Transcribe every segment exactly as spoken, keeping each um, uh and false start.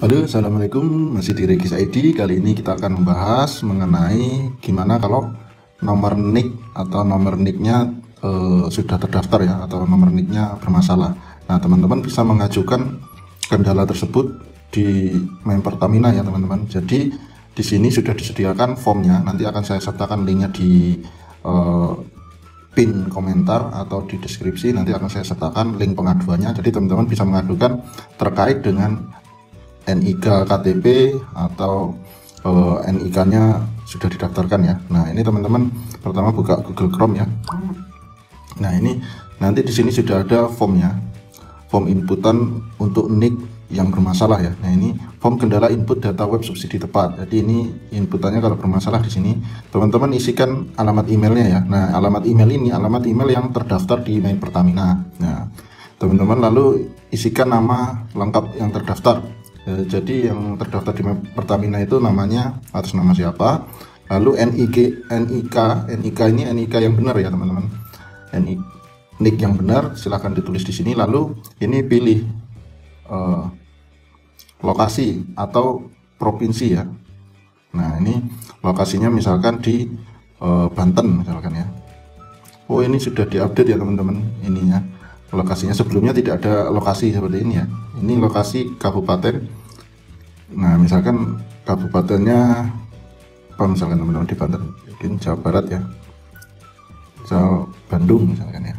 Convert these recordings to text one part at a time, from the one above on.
Halo, assalamualaikum, masih di Regis I D. Kali ini kita akan membahas mengenai gimana kalau nomor nick atau nomor nicknya eh, sudah terdaftar ya, atau nomor nicknya bermasalah. Nah, teman-teman bisa mengajukan kendala tersebut di main Pertamina ya, teman-teman. Jadi di sini sudah disediakan formnya, nanti akan saya sertakan linknya di eh, pin komentar atau di deskripsi. Nanti akan saya sertakan link pengaduannya. Jadi teman-teman bisa mengadukan terkait dengan N I K K T P atau uh, N I K-nya sudah didaftarkan ya. Nah, ini teman-teman pertama buka Google Chrome ya. Nah, ini nanti di sini sudah ada formnya, form inputan untuk nick yang bermasalah ya. Nah, ini form kendala input data web subsidi tepat. Jadi ini inputannya kalau bermasalah di sini teman-teman isikan alamat emailnya ya. Nah, alamat email ini alamat email yang terdaftar di main Pertamina. Nah, teman-teman lalu isikan nama lengkap yang terdaftar. Jadi yang terdaftar di Pertamina itu namanya atas nama siapa, lalu N I K, N I K, N I K ini N I K yang benar ya teman-teman, N I nick yang benar silahkan ditulis di sini. Lalu ini pilih uh, lokasi atau provinsi ya. Nah, ini lokasinya misalkan di uh, Banten misalkan ya. Oh, ini sudah diupdate ya teman-teman ininya. Lokasinya sebelumnya tidak ada lokasi seperti ini ya. Ini lokasi kabupaten. Nah, misalkan kabupatennya apa misalkan teman-teman di Banten, mungkin Jawa Barat ya, misal Bandung misalkan ya.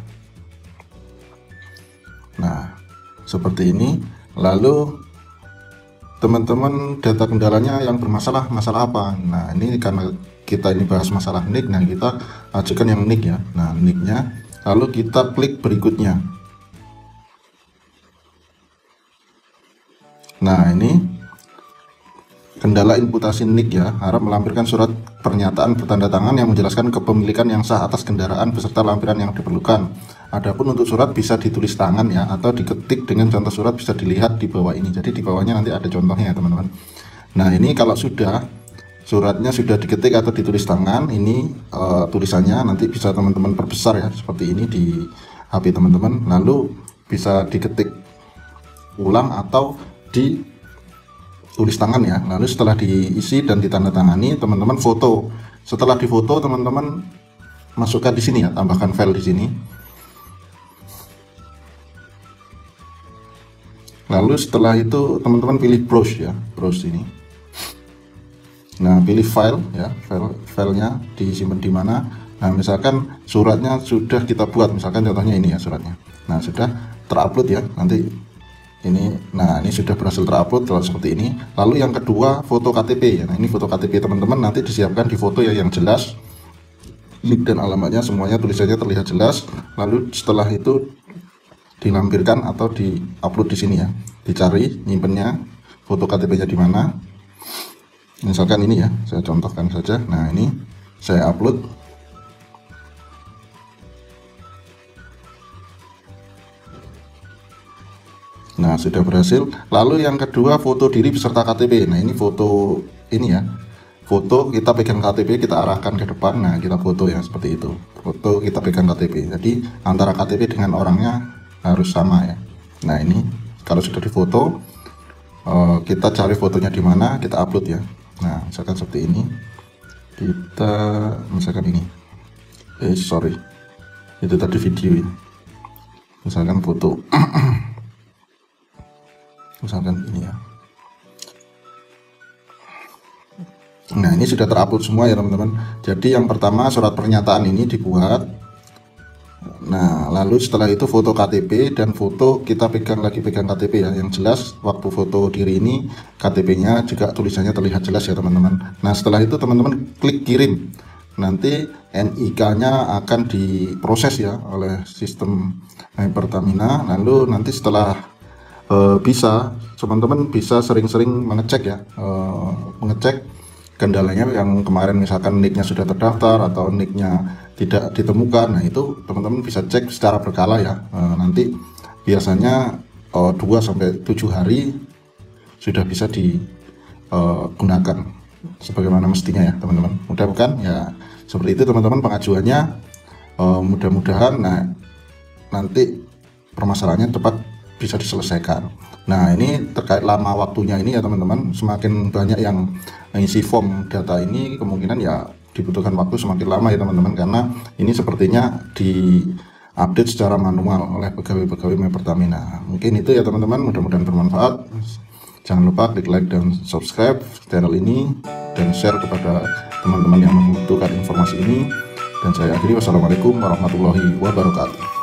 Nah, seperti ini. Lalu teman-teman data kendalanya yang bermasalah masalah apa? Nah, ini karena kita ini bahas masalah nick, nah kita ajukan yang nick ya. Nah, nicknya lalu kita klik berikutnya. Nah, ini kendala inputasi nick ya, harap melampirkan surat pernyataan bertanda tangan yang menjelaskan kepemilikan yang sah atas kendaraan beserta lampiran yang diperlukan. Adapun untuk surat bisa ditulis tangan ya, atau diketik dengan contoh surat bisa dilihat di bawah ini. Jadi di bawahnya nanti ada contohnya ya teman-teman. Nah, ini kalau sudah suratnya sudah diketik atau ditulis tangan, ini uh, tulisannya nanti bisa teman-teman perbesar ya, seperti ini di H P teman-teman. Lalu bisa diketik ulang atau di tulis tangan ya. Lalu setelah diisi dan ditandatangani, teman-teman foto. Setelah difoto, teman-teman masukkan di sini ya, tambahkan file di sini. Lalu setelah itu teman-teman pilih browse ya, browse ini. Nah, pilih file ya, file filenya disimpan di mana. Nah, misalkan suratnya sudah kita buat, misalkan contohnya ini ya suratnya. Nah, sudah terupload ya, nanti ini. Nah, ini sudah berhasil terupload seperti ini. Lalu yang kedua foto K T P ya. Nah, ini foto K T P teman-teman nanti disiapkan di foto ya yang jelas, nick dan alamatnya semuanya tulisannya terlihat jelas. Lalu setelah itu dilampirkan atau diupload di sini ya, dicari nyimpennya foto K T P-nya di mana. Misalkan ini ya, saya contohkan saja. Nah, ini saya upload. Nah, sudah berhasil. Lalu yang kedua foto diri beserta K T P. Nah, ini foto ini ya, foto kita pegang K T P, kita arahkan ke depan. Nah, kita foto ya seperti itu, foto kita pegang K T P. Jadi antara K T P dengan orangnya harus sama ya. Nah, ini kalau sudah difoto, kita cari fotonya di mana, kita upload ya. Nah, misalkan seperti ini, kita misalkan ini eh sorry itu tadi video ini, misalkan foto misalkan ini ya. Nah, ini sudah terupload semua ya teman-teman. Jadi yang pertama surat pernyataan ini dibuat. Nah, lalu setelah itu foto K T P dan foto kita pegang lagi pegang K T P ya, yang jelas waktu foto diri ini K T P-nya juga tulisannya terlihat jelas ya teman-teman. Nah, setelah itu teman-teman klik kirim. Nanti N I K-nya akan diproses ya oleh sistem Pertamina. Lalu nanti setelah Uh, bisa teman-teman bisa sering-sering mengecek ya, uh, mengecek kendalanya yang kemarin, misalkan nicknya sudah terdaftar atau nicknya tidak ditemukan. Nah, itu teman-teman bisa cek secara berkala ya. Uh, nanti biasanya uh, dua sampai tujuh hari sudah bisa digunakan uh, sebagaimana mestinya ya teman-teman. Mudah-mudahan ya seperti itu teman-teman pengajuannya. Uh, mudah-mudahan nah nanti permasalahannya cepat bisa diselesaikan. Nah, ini terkait lama waktunya ini ya teman-teman, semakin banyak yang isi form data ini kemungkinan ya dibutuhkan waktu semakin lama ya teman-teman, karena ini sepertinya di update secara manual oleh pegawai-pegawai My Pertamina. Mungkin itu ya teman-teman, mudah-mudahan bermanfaat. Jangan lupa klik like dan subscribe channel ini dan share kepada teman-teman yang membutuhkan informasi ini. Dan saya akhiri, wassalamualaikum warahmatullahi wabarakatuh.